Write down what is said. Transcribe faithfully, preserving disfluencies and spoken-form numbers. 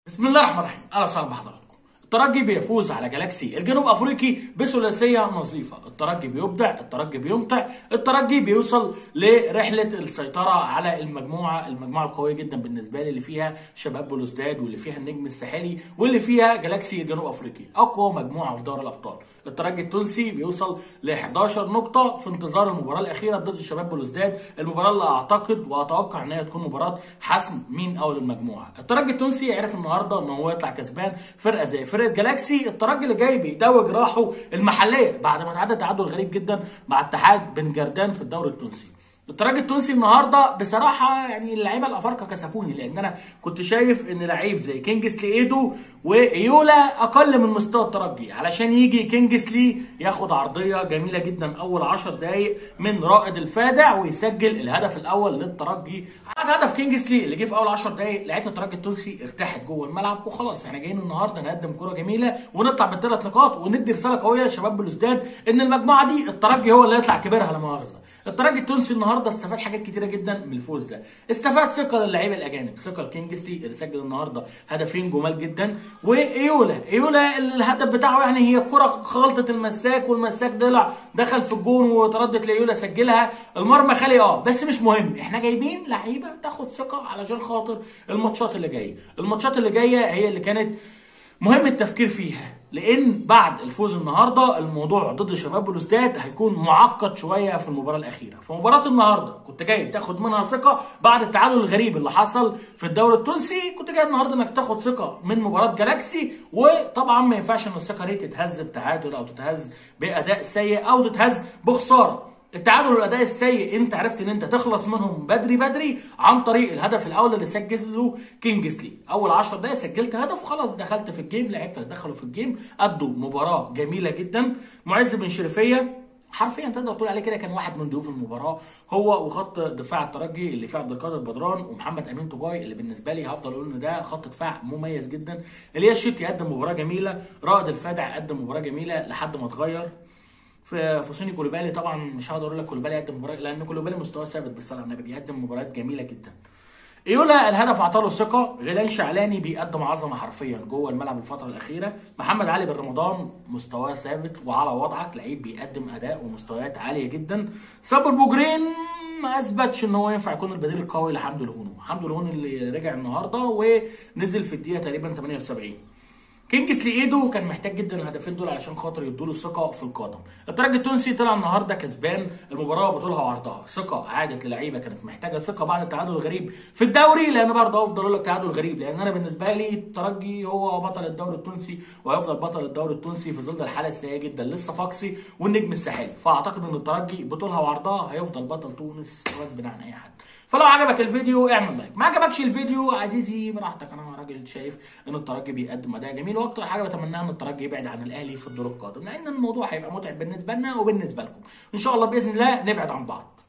بسم الله الرحمن الرحيم، اهلا وسهلا بحضراتكم. الترجي بيفوز على جالاكسي الجنوب افريقي بثلاثيه نظيفه، الترجي بيبدع، الترجي بيمتع، الترجي بيوصل لرحله السيطره على المجموعه، المجموعه القويه جدا بالنسبه لي اللي فيها شباب بلوزداد واللي فيها النجم الساحلي واللي فيها جالاكسي الجنوب افريقي، اقوى مجموعه في دوري الابطال. الترجي التونسي بيوصل ل احداشر نقطه في انتظار المباراه الاخيره ضد الشباب بلوزداد، المباراه اللي اعتقد واتوقع ان هي تكون مباراه حسم مين اول المجموعه. الترجي التونسي عرف النهارده ان هو يطلع كسبان فرقه زي فرقه جالاكسي. الترجي اللي جاي بيدوج راحه المحليه بعد ما تعادل تعادل غريب جدا مع اتحاد بن جردان في الدوري التونسي. الترجي التونسي النهارده بصراحه يعني اللعيبه الافارقه كسفوني، لان انا كنت شايف ان لعيب زي كينجسلي ايدو وايولا اقل من مستوى الترجي، علشان يجي كينجسلي ياخد عرضيه جميله جدا اول عشر دقائق من رائد الفادع ويسجل الهدف الاول للترجي. بعد هدف كينجسلي اللي جه في اول عشر دقائق لعيبه الترجي التونسي ارتاحت جوه الملعب وخلاص، احنا جايين النهارده نقدم كره جميله ونطلع بالثلاث نقاط وندي رساله قويه لشباب بلوزداد ان المجموعه دي الترجي هو اللي يطلع كبيرها لا مؤاخذه. الترجي التونسي النهارده استفاد حاجات كتيره جدا من الفوز ده، استفاد ثقه للعيبه الاجانب، ثقه لكينجسلي اللي سجل النهارده هدفين جمال جدا، وايولا ايولا الهدف بتاعه يعني هي كره خلطه المساك والمساك طلع دخل في الجون وتردت لايولا سجلها، المرمى خالي اه بس مش مهم، احنا جايبين لعيبه تاخد ثقه علشان خاطر الماتشات اللي جايه، الماتشات اللي جايه هي اللي كانت مهم التفكير فيها، لان بعد الفوز النهارده الموضوع ضد شباب بلوزداد هيكون معقد شويه في المباراه الاخيره. في مباراه النهارده كنت جاي تاخد منها ثقه بعد التعادل الغريب اللي حصل في الدوري التونسي، كنت جاي النهارده انك تاخد ثقه من مباراه جالاكسي، وطبعا ما ينفعش ان الثقه دي تتهز بتعادل او تتهز باداء سيء او تتهز بخساره. التعادل والاداء السيء انت عرفت ان انت تخلص منهم بدري بدري عن طريق الهدف الاول اللي سجله كينجسلي، اول عشر دقائق سجلت هدف وخلاص دخلت في الجيم، لعيبتك دخلوا في الجيم ادوا مباراه جميله جدا. معز بن شريفيه حرفيا تقدر تقول عليه كده كان واحد من ضيوف المباراه، هو وخط دفاع الترجي اللي فيه عبد القادر بدران ومحمد امين طجاي اللي بالنسبه لي هفضل اقول ان ده خط دفاع مميز جدا. الياس شتي قدم مباراه جميله، رائد الفادع قدم مباراه جميله لحد ما اتغير. في فوسيني كوليبالي طبعا مش هقدر اقول لك كوليبالي يقدم مباراه، لان كوليبالي مستواه ثابت بالصلاه على النبي بيقدم مباريات جميله جدا. ايولا الهدف اعطاله ثقه، غيلان شعلاني بيقدم عظمه حرفيا جوه الملعب الفتره الاخيره، محمد علي بن رمضان مستواه ثابت وعلى وضعك، لعيب بيقدم اداء ومستويات عاليه جدا. صابر بوجرين ما اثبتش ان هو ينفع يكون البديل القوي لحمدو الهونو، حمدو الهونو اللي رجع النهارده ونزل في الدقيقه تقريبا ثمانية وسبعين. كينجسلي ايدو كان محتاج جدا الهدفين دول علشان خاطر يدوا له ثقه في القدم. الترجي التونسي طلع النهارده كسبان المباراه بطولها وعرضها، ثقه عادت للعيبه كانت محتاجه ثقه بعد التعادل الغريب في الدوري، لان برضه افضل اقول لك تعادل غريب، لان انا بالنسبه لي الترجي هو بطل الدوري التونسي وهيفضل بطل الدوري التونسي في ظل الحاله السيئه جدا لسه فاكسي والنجم الساحلي، فاعتقد ان الترجي بطولها وعرضها هيفضل بطل تونس غصب عن اي حد. فلو عجبك الفيديو اعمل لايك، ما عجبكش الفيديو عزيزي براحتك، انا راجل شايف ان الترجي بيقدم اداء جميل، واكتر حاجه بتمناها ان الترجي يبعد عن الاهلي في الدور القادم، لان الموضوع هيبقى متعب بالنسبه لنا وبالنسبه لكم. ان شاء الله باذن الله نبعد عن بعض.